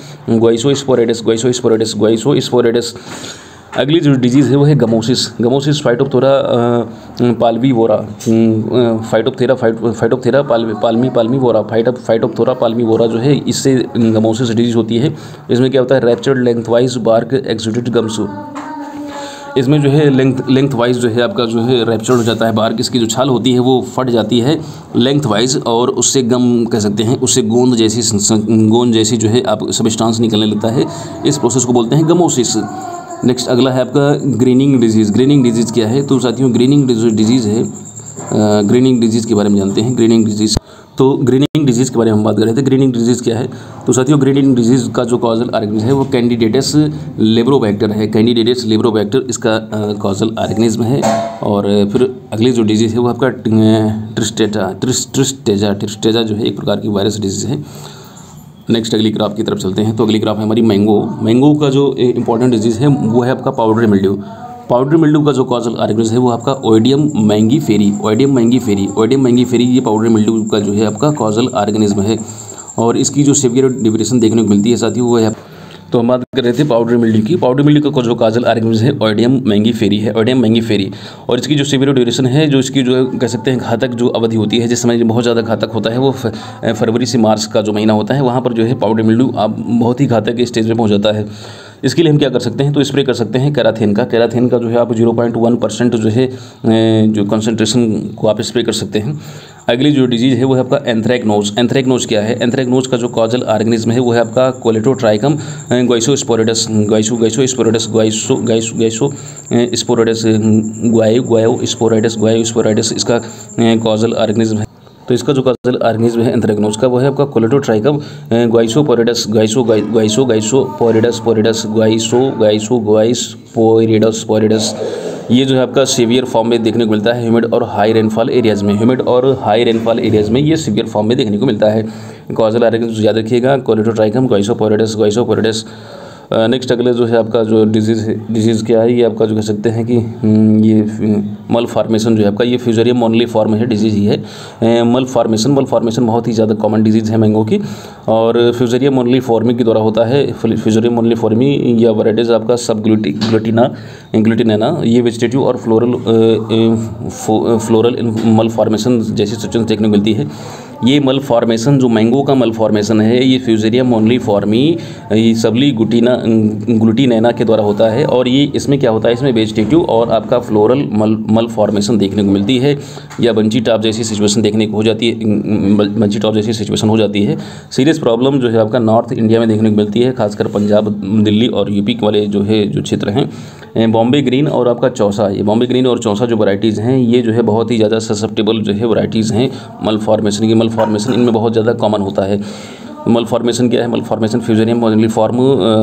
ग्वाइसोस्पोरिडाइस। अगली जो डिजीज़ है वो है gummosis phytophthora palmivora, phytophthora palmivora जो है, इससे गमोसिस डिजीज़ होती है। इसमें क्या होता है? Ruptured lengthwise bark exuded gums. इसमें जो है लेंथ वाइज जो है आपका जो है रैप्चर्ड हो जाता है बार्क, इसकी जो छाल होती है वो फट जाती है लेंथ वाइज और उससे गम कह सकते हैं, उससे गोंद जैसी जो है आप सब्सटेंस निकलने लगता है। इस प्रोसेस को बोलते हैं गमोसिस। नेक्स्ट अगला है आपका ग्रीनिंग डिजीज़। ग्रीनिंग डिजीज़ क्या है? तो साथियों ग्रीनिंग डिजीज़ है, ग्रीनिंग डिजीज़ के बारे में जानते हैं। ग्रीनिंग डिजीज़ के बारे में हम बात कर रहे थे। ग्रीनिंग डिजीज़ क्या है? तो साथियों ग्रीनिंग डिजीज़ का जो कॉजल ऑर्गेनिज्म है वो कैंडिडेटस लेब्रोबैक्टर है। कैंडिडेटस लेब्रोबैक्टर इसका कॉजल ऑर्गेनिज्म है। और फिर अगली जो डिजीज़ है वो आपका ट्रिस्टेजा जो है एक प्रकार की वायरस डिजीज़ है। नेक्स्ट अगली ग्राफ की तरफ चलते हैं। तो अगली ग्राफ है हमारी मैंगो का जो इंपॉर्टेंट डिजीज़ है वो है आपका पाउडरी मिल्ड्यू का जो कॉजल ऑर्गेनिज्म है वो आपका ओइडियम मैंगीफेरी। ये पाउडरी मिल्ड्यू का जो है आपका कॉजल ऑर्गेनिज्म है और इसकी जो सीवियर ड्यूरेशन देखने को मिलती है साथियों वो है। तो हम बात कर रहे थे पाउडरी मिल्ड्यू की। पाउडरी मिल्ड्यू का जो कॉजल ऑर्गेनिज्म है ओइडियम मैंगीफेरी और इसकी जो सीवियर ड्यूरेशन है, जो इसकी जो कह सकते हैं घातक जो अवधि होती है, जिस समय बहुत ज़्यादा घातक होता है वो फरवरी से मार्च का जो महीना होता है, वहाँ पर जो है पाउडरी मिल्ड्यू बहुत ही घातक स्टेज में पहुँच जाता है। इसके लिए हम क्या कर सकते हैं? तो स्प्रे कर सकते हैं कैराथेन का जो है आप 0.1% जो है जो कंसंट्रेशन को आप स्प्रे कर सकते हैं। अगली जो डिजीज़ है वो है आपका एंथ्रेक्नोज क्या है? एंथ्रेक्नोज का जो कॉजल ऑर्गेनिज्म है वो है आपका कोलेटोट्राइकम ग्वाइसोस्पोरिडस इसका कॉजल ऑर्गेनिज्म है। तो इसका जो कॉजल ऑर्गेनिज्म है एंथ्रेक्नोज का वो है आपका कोलेटोट्राइकम ग्वाइसोपोरिडस। ये जो है आपका सीवियर फॉर्म में देखने को मिलता है ह्यूमिड और हाई रेनफॉल एरियाज़ में ये सीवियर फॉर्म में देखने को मिलता है। कॉजल ऑर्गेनिज्म याद रखिएगा, कोलेटोट्राइकम ग्वाइसोपोरिडस। नेक्स्ट अगले जो है आपका जो डिजीज़ क्या है? ये आपका जो कह सकते हैं कि ये मल फॉर्मेशन जो है आपका, ये फ्यूजेरियम मोनलीफॉर्म है डिजीज़ ही है। मल फॉर्मेशन बहुत ही ज़्यादा कॉमन डिजीज़ है मैंगो की और फ्यूजेरियम मोनलीफॉर्मी के द्वारा होता है। फ्यूजेरियम मोनलीफॉर्मी या वैराइटीज़ आपका सब ग्लूटिना ये वेजिटेटिव और फ्लोरल मल फॉर्मेशन जैसी सिचुएशन देखने को मिलती है। ये मल फॉर्मेशन जो मैंगो का मल फॉर्मेशन है ये फ्यूजेरियम मोनलीफॉर्मी सबली ग्लूटिनेना के द्वारा होता है और ये इसमें क्या होता है? इसमें वेजिटेटिव और आपका फ्लोरल मल फॉर्मेशन देखने को मिलती है या बंची टॉप जैसी सिचुएशन देखने को हो जाती है। सीरियस प्रॉब्लम जो है आपका नॉर्थ इंडिया में देखने को मिलती है, खासकर पंजाब, दिल्ली और यूपी वाले जो क्षेत्र हैं। बॉम्बे ग्रीन और आपका चौसा, ये बॉम्बे ग्रीन और चौसा जो वैराइटीज़ हैं ये जो है बहुत ही ज़्यादा ससेप्टेबल जो है वैराइटीज़ हैं मल फॉर्मेशन की। मल फॉर्मेशन इनमें बहुत ज़्यादा कॉमन होता है। मलफॉर्मेशन क्या है? मलफॉर्मेशन फ्यूजेरियम मॉलिफॉर्म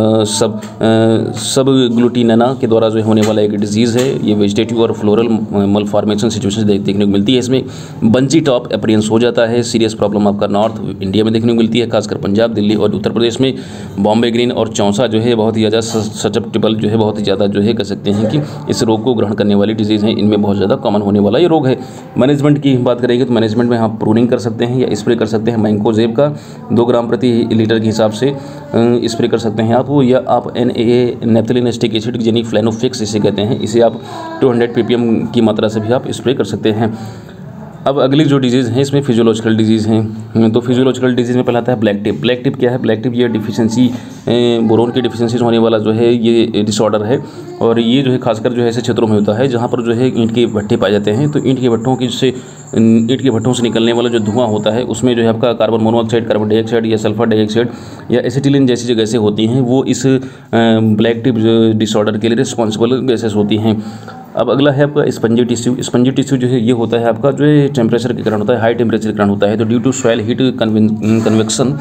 सब ग्लूटिनेना के द्वारा जो होने वाला एक डिजीज़ है। ये वेजिटेटिव और फ्लोरल मलफॉर्मेशन सिचुएशन देखने को मिलती है। इसमें बंची टॉप अपीयरेंस हो जाता है। सीरियस प्रॉब्लम आपका नॉर्थ इंडिया में देखने को मिलती है, खासकर पंजाब, दिल्ली और उत्तर प्रदेश में। बॉम्बे ग्रीन और चौंसा जो है बहुत ही ज़्यादा ससेप्टेबल जो है, बहुत ही ज़्यादा जो है कह सकते हैं कि इस रोग को ग्रहण करने वाली डिजीज़ है। इनमें बहुत ज़्यादा कॉमन होने वाला ये रोग है। मैनेजमेंट की बात करेंगे तो मैनेजमेंट में आप प्रूनिंग कर सकते हैं या स्प्रे कर सकते हैं। मैंकोजेब का 2 ग्राम प्रति लीटर के हिसाब से स्प्रे कर सकते हैं आप, या आप NA नेप्थलीन एसिटिक एसिड यानी फ्लेनोफिक्स इसे कहते हैं, इसे आप 200 ppm की मात्रा से भी आप स्प्रे कर सकते हैं। अब अगली जो डिजीज़ हैं इसमें फिजियोलॉजिकल डिजीज़ हैं। तो फिजियोलॉजिकल डिजीज़ में पहला आता है ब्लैक टिप। ब्लैक टिप क्या है? ब्लैक टिप ये डिफिशियंसी, बोरोन की डिफिशियंसी होने वाला जो है ये डिसऑर्डर है। और ये जो है खासकर जो है ऐसे क्षेत्रों में होता है जहाँ पर जो है ईंट के भट्ठे पाए जाते हैं। तो ईंट के भट्ठों से निकलने वाला जो धुआं होता है उसमें जो है आपका कार्बन मोनोऑक्साइड, कार्बन डाइऑक्साइड या सल्फर डाइऑक्साइड या एसिटिलीन जैसी जो गैसें होती हैं वो इस ब्लैक टिप डिसऑर्डर के लिए रिस्पॉन्सिबल गैसेस होती हैं। अब अगला है आपका स्पंजी टिश्यू। स्पंजी टिश्यू जो है ये होता है आपका जो है टेम्परेचर के कारण होता है, हाई टेम्परेचर के कारण होता है। तो due to soil heat convection,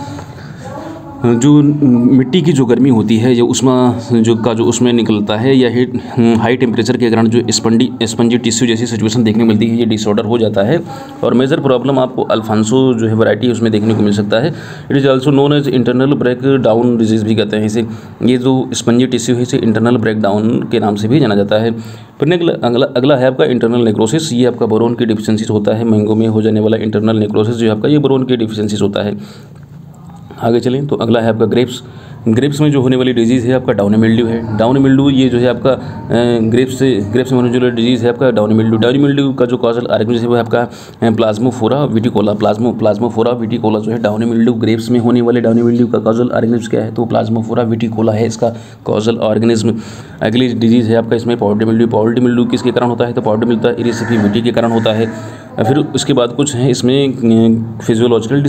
जो मिट्टी की जो गर्मी होती है या उसमें निकलता है, या हाई टेम्परेचर के कारण जो स्पंजी टिश्यू जैसी सिचुएशन देखने को मिलती है, ये डिसऑर्डर हो जाता है। और मेजर प्रॉब्लम आपको अल्फांसो जो है वैरायटी उसमें देखने को मिल सकता है। It is also known as internal breakdown disease भी कहते हैं इसे। ये जो स्पंजी टिश्यू है इसे इंटरनल ब्रेक डाउन के नाम से भी जाना जाता है। फिर अगला है आपका इंटरनल नेक्रोसिस। ये आपका बोरोन की डिफिशियंसी होता है। मैंगो में हो जाने वाला इंटरनल नेक्रोसिस जो आपका ये बोरोन की डिफिशियंसी होता है। आगे चलें तो अगला है आपका ग्रेप्स। ग्रेप्स में जो होने वाली डिजीज़ है आपका डाउनी मिल्ड्यू है। डाउनी मिल्ड्यू ये जो है आपका ग्रेप्स में होने वाली डिजीज़ है आपका डाउनी मिल्ड्यू। डाउनी मिल्ड्यू का जो कॉजल ऑर्गेनिज्म है वो आपका प्लाज्मोफोरा विटिकोला। प्लाज्मोफोरा विटिकोला जो है डाउनी मिल्ड्यू, ग्रेप्स में होने वाले डाउनी मिल्ड्यू का कॉजल ऑर्गेनिज्म क्या है? तो प्लाज्मोफोरा विटिकोला है इसका कॉजल ऑर्गेनिज्म। अगली डिजीज़ है आपका इसमें पाउडर मिल्ड्यू। पाउडर मिल्ड्यू किसके कारण होता है? तो पाउडर मिल्ड्यू इरिसिपिविटी के कारण होता है। फिर उसके बाद कुछ है इसमें फिजियोलॉजिकल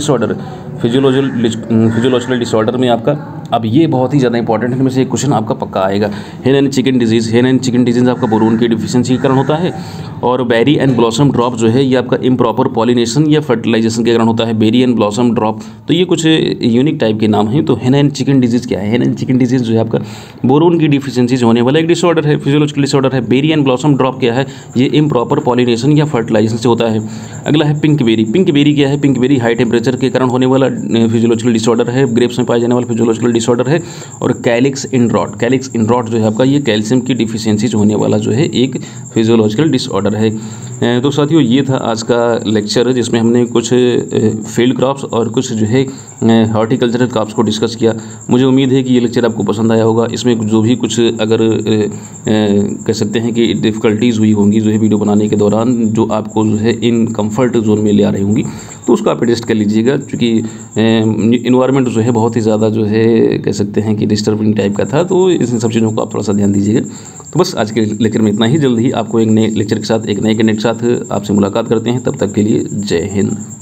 डिसऑर्डर में आपका, अब ये बहुत ही ज़्यादा इंपॉर्टेंट है, इनमें से एक क्वेश्चन आपका पक्का आएगा। हेन एंड चिकन डिजीज़ आपका बोरोन की डिफिशियंसी के कारण होता है। और बेरी एंड ब्लॉसम ड्रॉप जो है ये आपका इम्प्रॉपर पॉलिनेशन या फर्टिलाइजेशन के कारण होता है। बेरी एंड ब्लॉसम ड्रॉप, तो ये कुछ यूनिक टाइप के नाम हैं। तो हेन एंड चिकन डिजीज़ क्या है? हेन एंड चिकन डिजीज़ जो है आपका बोरोन की डिफिशियंसी से होने वाला एक डिसऑर्डर है, फिजियोलॉजिकल डिसऑर्डर है। बेरी एंड ब्लॉसम ड्रॉप क्या है? ये इम्प्रॉपर पॉलिनेशन या फर्टिलाइजेशन से होता है। अगला है पिंक बेरी। पिंक बेरी क्या है? पिंक बेरी हाई टेम्परेचर के कारण होने वाला फिजियोलॉजिकल डिसऑर्डर है, ग्रेप्स में पाया जाने वाला फिजियोलॉजिकल डिसऑर्डर है। और कैलिक्स इन रॉट जो है आपका ये कैल्शियम की डिफिशियंसी से होने वाला जो है एक फिजियोलॉजिकल डिसऑर्डर है। तो साथियों ये था आज का लेक्चर जिसमें हमने कुछ फील्ड क्रॉप्स और कुछ जो है हॉर्टिकल्चरल क्रॉप्स को डिस्कस किया। मुझे उम्मीद है कि ये लेक्चर आपको पसंद आया होगा। इसमें जो भी कुछ अगर कह सकते हैं कि डिफ़िकल्टीज़ हुई होंगी जो है वीडियो बनाने के दौरान, जो आपको जो है इन कंफर्ट जोन में ले आ रही होंगी, तो उसको आप एडजस्ट कर लीजिएगा। क्योंकि इन्वायरमेंट जो है बहुत ही ज़्यादा जो है कह सकते हैं कि डिस्टर्बिंग टाइप का था, तो इन सब चीज़ों को आप थोड़ा सा ध्यान दीजिएगा। तो बस आज के लेक्चर में इतना ही। जल्द ही आपको एक नए लेक्चर के साथ, एक नए कंटेंट के साथ आपसे मुलाकात करते हैं। तब तक के लिए जय हिंद।